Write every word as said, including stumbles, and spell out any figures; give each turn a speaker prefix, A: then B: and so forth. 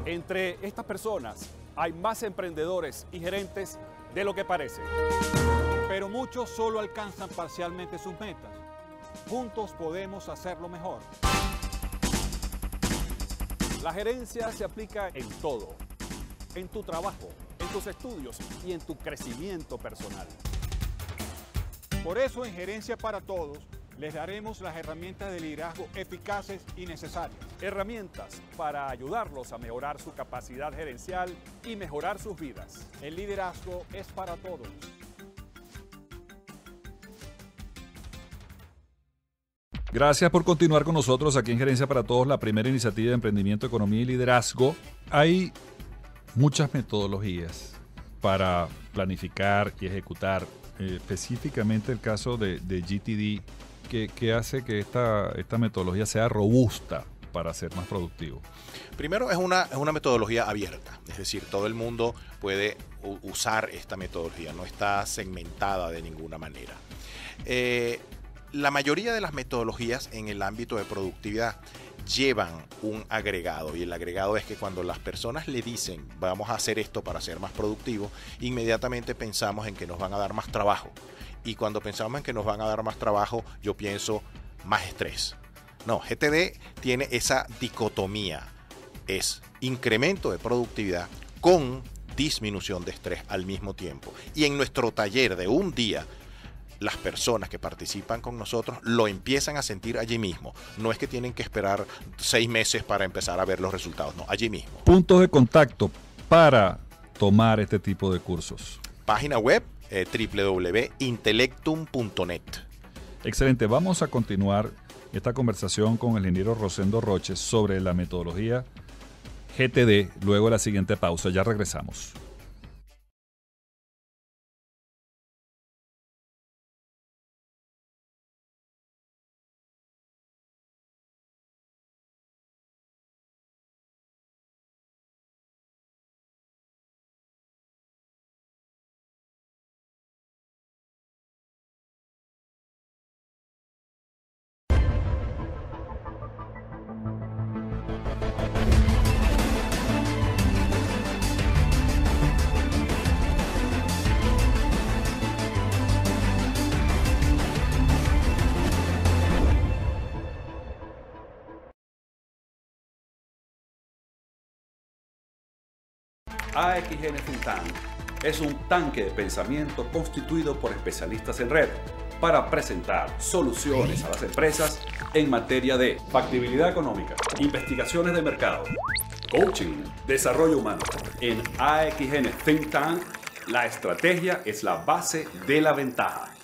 A: Entre estas personas hay más emprendedores y gerentes de lo que parece.
B: Pero muchos solo alcanzan parcialmente sus metas. Juntos podemos hacerlo mejor.
A: La gerencia se aplica en todo, en tu trabajo, en tus estudios y en tu crecimiento personal.
B: Por eso en Gerencia para Todos les daremos las herramientas de liderazgo eficaces y necesarias.
A: Herramientas para ayudarlos a mejorar su capacidad gerencial y mejorar sus vidas.
B: El liderazgo es para todos.
C: Gracias por continuar con nosotros aquí en Gerencia para Todos, la primera iniciativa de emprendimiento, economía y liderazgo. Hay muchas metodologías para planificar y ejecutar, eh, específicamente el caso de, de G T D, que, que hace que esta, esta metodología sea robusta para ser más productivo.
D: Primero, es una, es una metodología abierta, es decir, todo el mundo puede usar esta metodología, no está segmentada de ninguna manera. Eh, La mayoría de las metodologías en el ámbito de productividad llevan un agregado, y el agregado es que cuando las personas le dicen vamos a hacer esto para ser más productivo, inmediatamente pensamos en que nos van a dar más trabajo, y cuando pensamos en que nos van a dar más trabajo yo pienso más estrés. No, G T D tiene esa dicotomía, es incremento de productividad con disminución de estrés al mismo tiempo, y en nuestro taller de un día las personas que participan con nosotros lo empiezan a sentir allí mismo. No es que tienen que esperar seis meses para empezar a ver los resultados, no, allí mismo.
C: Puntos de contacto para tomar este tipo de cursos.
D: Página web eh, doble u doble u doble u punto intellectum punto net.
C: Excelente, vamos a continuar esta conversación con el ingeniero Rosendo Roches sobre la metodología G T D luego de la siguiente pausa. Ya regresamos.
E: A X N Think Tank es un tanque de pensamiento constituido por especialistas en red para presentar soluciones a las empresas en materia de factibilidad económica, investigaciones de mercado, coaching, desarrollo humano. En A X N Think Tank, la estrategia es la base de la ventaja.